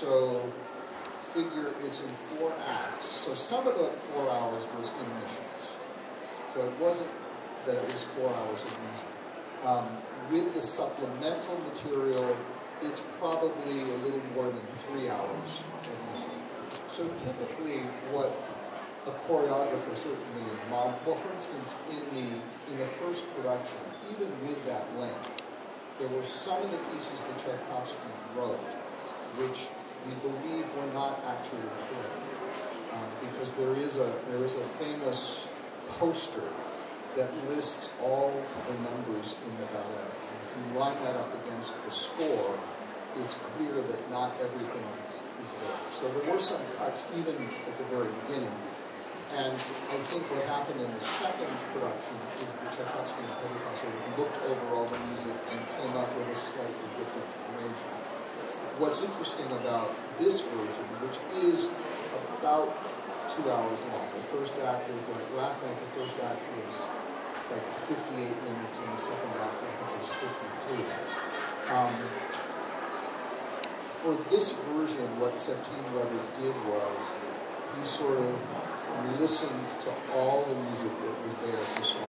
so figure it's in 4 acts. So some of the 4 hours was intermissions. So it wasn't that it was 4 hours of music. With the supplemental material, it's probably a little more than 3 hours of music. So typically what a choreographer, certainly in well, for instance, in the first production, even with that length, there were some of the pieces that Tchaikovsky wrote, which we believe were not actually played, because there is a famous poster that lists all the numbers in the ballet. And if you line that up against the score, it's clear that not everything is there. So there were some cuts even at the very beginning. And I think what happened in the second production is that Tchaikovsky and Petrikov sort of looked over all the music and came up with a slightly different arrangement. What's interesting about this version, which is about 2 hours long, the first act is like, last night the first act was like 58 minutes and the second act I think was 53. For this version, what Septime Weber did was he sort of listened to all the music that was there for